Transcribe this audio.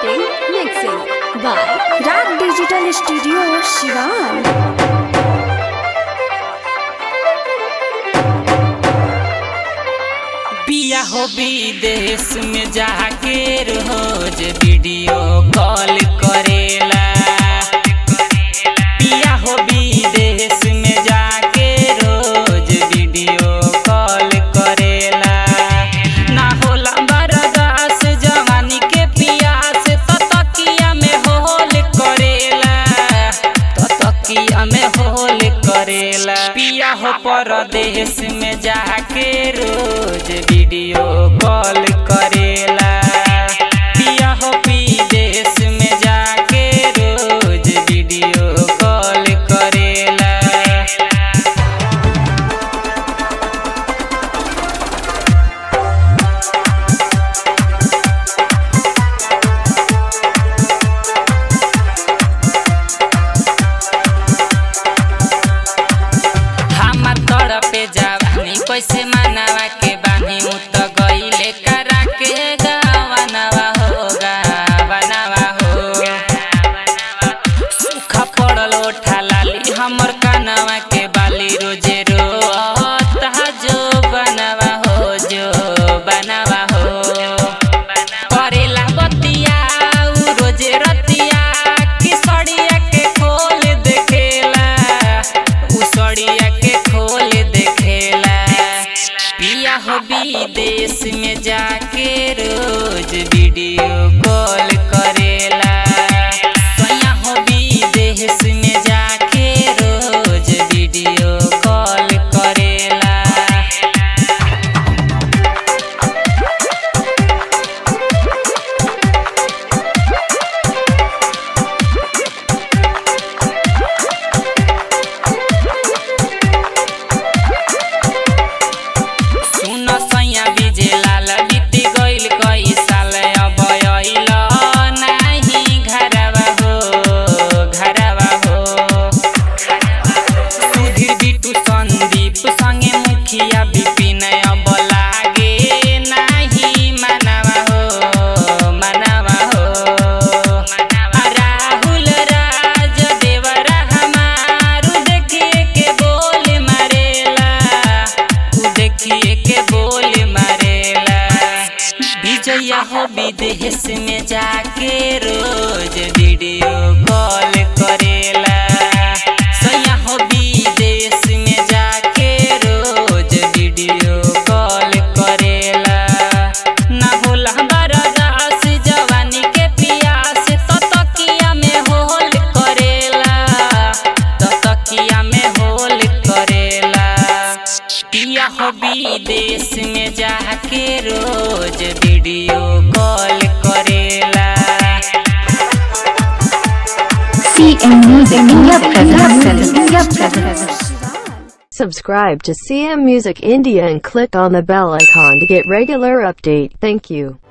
recording, mixing by Rag Digital Studio, Shivan. पिया हो विदेश में जाके रोज वीडियो कॉल करेला। पिया हो विदेश में जाके रोज वीडियो कॉल करेला। ना होला बर्दाश्त जवानी के पियास तो तकिया में होल करेला, तो तकिया में होल करेला। पिया हो परदेश में जाके रोज वीडियो कॉल करेला। पिया हो विदेश में जाके रोज वीडियो कॉल करेला। हमार तड़पे जवानी कैसे मनावा के बानी उ तो गईले करा के गावनवा होगा बनवा हो। सूखा पड़ल ओठा लाली हमर कानवा के बाली रोजे रोता जो बनवा हो, जो बनवा हो। करेला बतिया उ रोजे रतिया कि सड़िया के खोल देखेला, उ सड़िया के खोल देखेला। पिया हो विदेश में जाके रोज वीडियो कॉल करेला। पिया हो विदेश में जाके रोज वीडियो कॉल करेला। सुन सैया विजय लाल बीती गइल कई साल अब अइल नाही घरवा हो, घरवा हो। सुधीर बिटू संदीप संगे मुखिया विपिन अब लागे नाही मनवा हो, मनवा हो। राहुल राज देवरा हमारू देखिए के बोल मारेला, उ देखिए के बोल मारेला। विजया हो विदेश में जाके रोज वीडियो कॉल करेला। सैया हो विदेश में जाके रोज वीडियो कॉल करेला। ना होला बर्दाश्त जवानी के पियास तो तकिया में होल करेला, तो तकिया में होल करेला। पिया हो विदेश में जाके रोज वीडियो कॉल करेला। CM Music India presents. Subscribe to CM Music India and click on the bell icon to get regular update. Thank you.